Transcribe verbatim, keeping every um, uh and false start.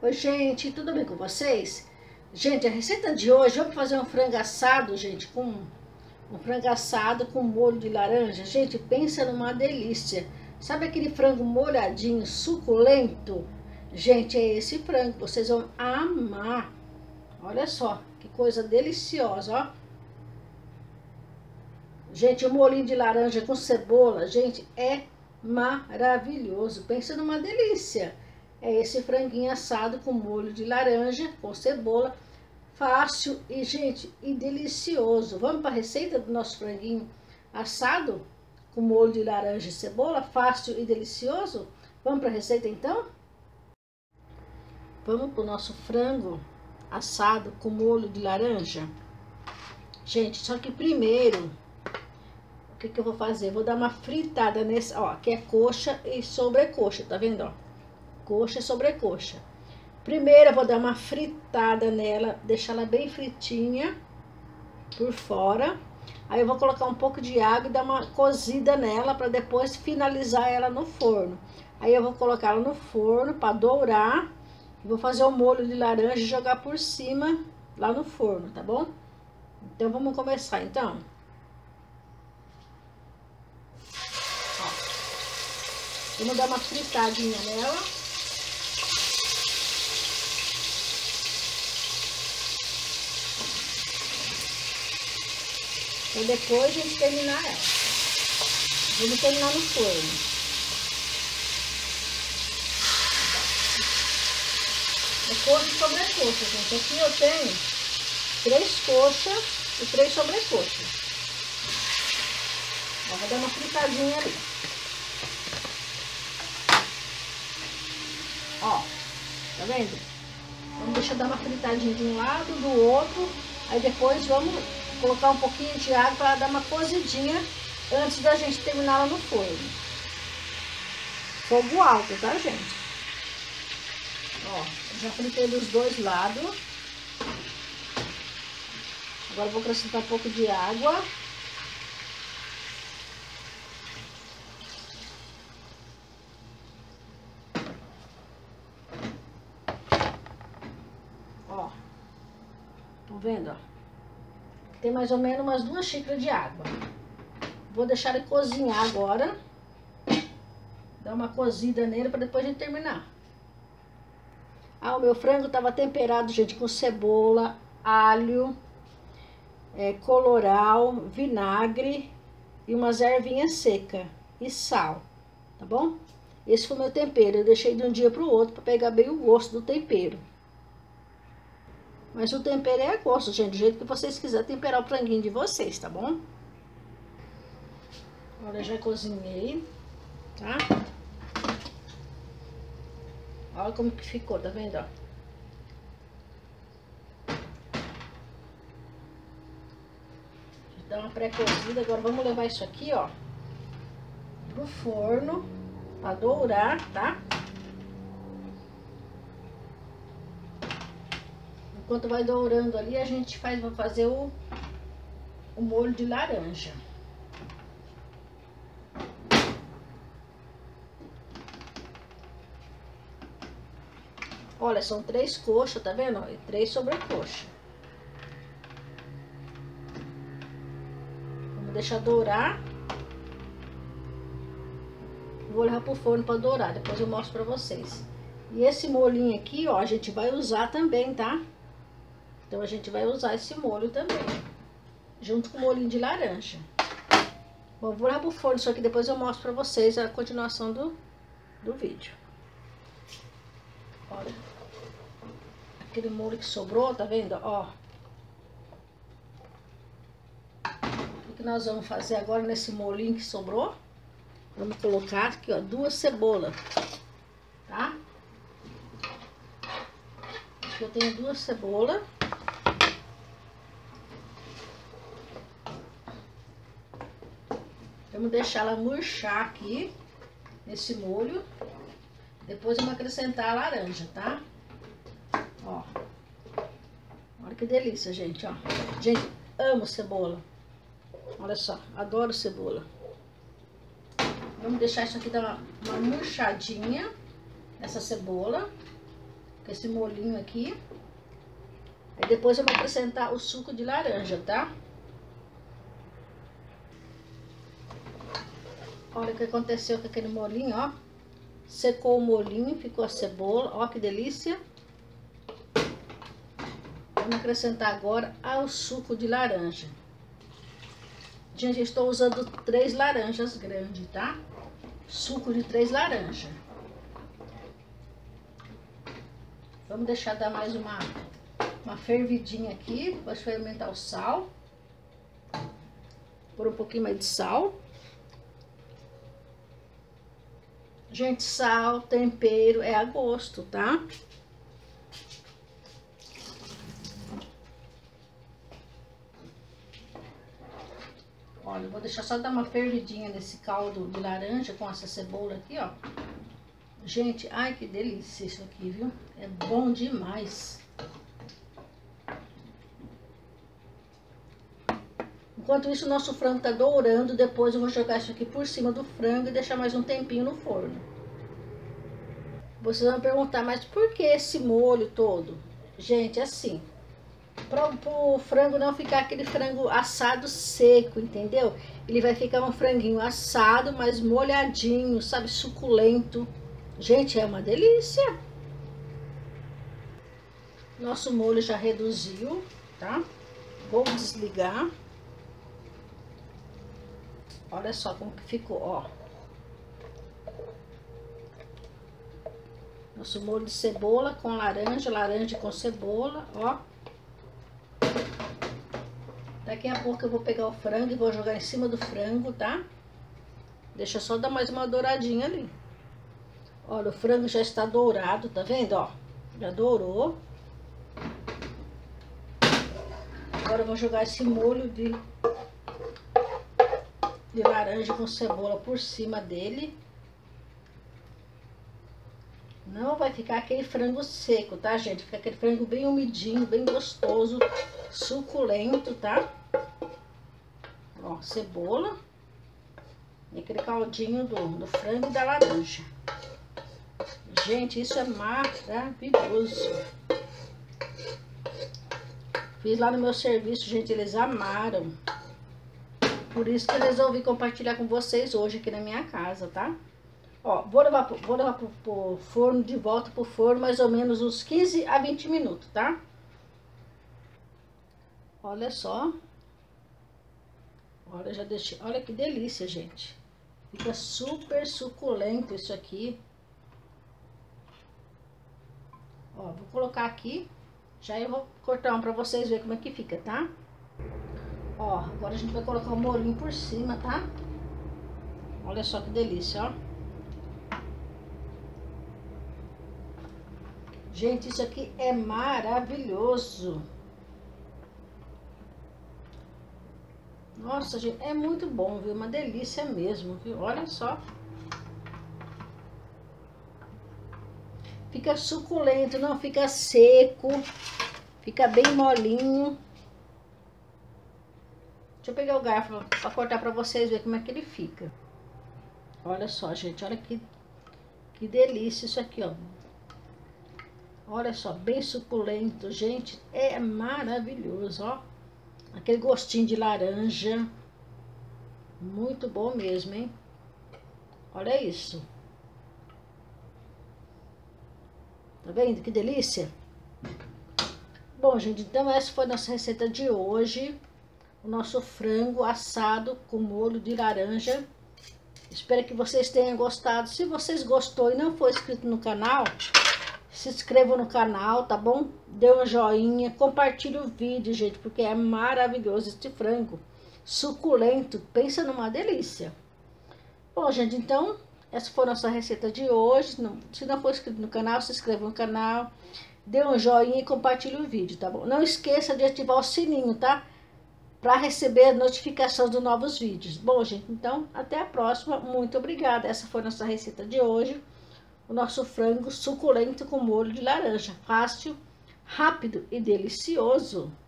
Oi, gente, tudo bem com vocês? Gente, a receita de hoje, eu vou fazer um frango assado, gente, com um frango assado com molho de laranja. Gente, pensa numa delícia. Sabe aquele frango molhadinho, suculento? Gente, é esse frango, vocês vão amar. Olha só, que coisa deliciosa, ó. Gente, o molhinho de laranja com cebola, gente, é maravilhoso. Pensa numa delícia. É esse franguinho assado com molho de laranja, com cebola, fácil e, gente, e delicioso. Vamos para a receita do nosso franguinho assado com molho de laranja e cebola, fácil e delicioso? Vamos para a receita então? Vamos para o nosso frango assado com molho de laranja. Gente, só que primeiro, o que que eu vou fazer? Vou dar uma fritada nesse, ó, que é coxa e sobrecoxa, tá vendo, ó? Coxa e sobrecoxa. Primeiro eu vou dar uma fritada nela, deixar ela bem fritinha por fora. Aí eu vou colocar um pouco de água e dar uma cozida nela para depois finalizar ela no forno. Aí eu vou colocar ela no forno para dourar. Vou fazer o molho de laranja e jogar por cima lá no forno, tá bom? Então vamos começar então. Ó, vamos dar uma fritadinha nela. Pra depois a gente terminar ela. Vamos terminar no forno. É coxa e sobrecoxa, gente. Aqui eu tenho três coxas e três sobrecoxas. Ó, vou dar uma fritadinha ali. Ó, tá vendo? Vamos deixar dar uma fritadinha de um lado, do outro. Aí depois vamos colocar um pouquinho de água para dar uma cozidinha antes da gente terminar ela no forno. Fogo alto, tá, gente? Ó, já fritei dos dois lados. Agora eu vou acrescentar um pouco de água. Ó, estão vendo, ó? Tem mais ou menos umas duas xícaras de água. Vou deixar ele cozinhar agora. Dar uma cozida nele para depois a gente terminar. Ah, o meu frango estava temperado, gente, com cebola, alho, é, colorau, vinagre e umas ervinhas secas e sal, tá bom? Esse foi o meu tempero. Eu deixei de um dia para o outro para pegar bem o gosto do tempero. Mas o tempero é a gosto, gente, do jeito que vocês quiserem temperar o franguinho de vocês, tá bom? Agora eu já cozinhei, tá? Olha como que ficou, tá vendo, ó? Dá uma pré-cozida, agora vamos levar isso aqui, ó, pro forno, pra dourar, tá? Enquanto vai dourando ali, a gente faz, vai fazer o, o molho de laranja. Olha, são três coxas, tá vendo? E três sobrecoxas. Vamos deixar dourar. Vou levar pro forno para dourar, depois eu mostro pra vocês. E esse molhinho aqui, ó, a gente vai usar também, tá? Então a gente vai usar esse molho também, junto com o molhinho de laranja. Bom, vou levar pro forno isso aqui, depois eu mostro pra vocês a continuação do, do vídeo. Olha, aquele molho que sobrou, tá vendo? Ó, o que nós vamos fazer agora nesse molhinho que sobrou? Vamos colocar aqui, ó, duas cebolas, tá? Aqui eu tenho duas cebolas. Vamos deixar ela murchar aqui, nesse molho. Depois vamos acrescentar a laranja, tá? Ó. Olha que delícia, gente, ó. Gente, amo cebola. Olha só, adoro cebola. Vamos deixar isso aqui dar uma, uma murchadinha, essa cebola. com esse molhinho aqui. Aí depois eu vou acrescentar o suco de laranja, tá? Olha o que aconteceu com aquele molhinho, ó. Secou o molhinho, ficou a cebola, ó que delícia. Vamos acrescentar agora o suco de laranja. Gente, eu estou usando três laranjas grandes, tá? Suco de três laranjas. Vamos deixar dar mais uma, uma fervidinha aqui, para fermentar o sal. Por um pouquinho mais de sal. Gente, sal, tempero é a gosto, tá? Olha, eu vou deixar só dar uma fervidinha nesse caldo de laranja com essa cebola aqui, ó. Gente, ai que delícia isso aqui, viu? É bom demais. Enquanto isso, o nosso frango tá dourando. Depois eu vou jogar isso aqui por cima do frango e deixar mais um tempinho no forno. Vocês vão perguntar, mas por que esse molho todo? Gente, assim, para o frango não ficar aquele frango assado seco, entendeu? Ele vai ficar um franguinho assado, mas molhadinho, sabe? Suculento. Gente, é uma delícia. Nosso molho já reduziu, tá? Vou desligar. Olha só como que ficou, ó. Nosso molho de cebola com laranja, laranja com cebola, ó. Daqui a pouco eu vou pegar o frango e vou jogar em cima do frango, tá? Deixa só dar mais uma douradinha ali. Olha, o frango já está dourado, tá vendo, ó? Já dourou. Agora eu vou jogar esse molho de, de laranja com cebola por cima dele. Não vai ficar aquele frango seco, tá, gente? Fica aquele frango bem umidinho, bem gostoso, suculento, tá? Ó, cebola. E aquele caldinho do, do frango e da laranja. Gente, isso é maravilhoso. Fiz lá no meu serviço, gente, eles amaram. Por isso que eu resolvi compartilhar com vocês hoje aqui na minha casa, tá? Ó, vou levar, pro, vou levar pro, pro forno, de volta pro forno, mais ou menos uns quinze a vinte minutos, tá? Olha só. Olha, já deixei. Olha que delícia, gente. Fica super suculento isso aqui. Ó, vou colocar aqui. Já eu vou cortar um pra vocês verem como é que fica, tá? Ó, agora a gente vai colocar o molhinho por cima, tá? Olha só que delícia, ó. Gente, isso aqui é maravilhoso. Nossa, gente, é muito bom, viu? Uma delícia mesmo, viu? Olha só. Fica suculento, não fica seco. Fica bem molinho. Deixa eu pegar o garfo para cortar para vocês verem como é que ele fica. Olha só, gente, olha que, que delícia isso aqui, ó. Olha só, bem suculento, gente, é maravilhoso, ó. Aquele gostinho de laranja. Muito bom mesmo, hein? Olha isso. Tá vendo que delícia? Bom, gente, então essa foi a nossa receita de hoje. O nosso frango assado com molho de laranja. Espero que vocês tenham gostado. Se vocês gostou e não for inscrito no canal, se inscreva no canal, tá bom? Dê um joinha, compartilhe o vídeo, gente, porque é maravilhoso este frango. Suculento, pensa numa delícia. Bom, gente, então, essa foi a nossa receita de hoje. Se não for inscrito no canal, se inscreva no canal, dê um joinha e compartilhe o vídeo, tá bom? Não esqueça de ativar o sininho, tá? Para receber a notificação dos novos vídeos. Bom, gente, então, até a próxima. Muito obrigada. Essa foi a nossa receita de hoje. O nosso frango suculento com molho de laranja. Fácil, rápido e delicioso.